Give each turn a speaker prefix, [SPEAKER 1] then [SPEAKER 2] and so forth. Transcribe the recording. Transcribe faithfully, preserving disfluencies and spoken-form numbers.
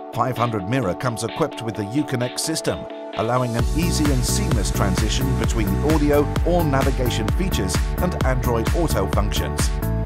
[SPEAKER 1] five hundred Mirror comes equipped with the Uconnect system, allowing an easy and seamless transition between the audio or navigation features and Android Auto functions.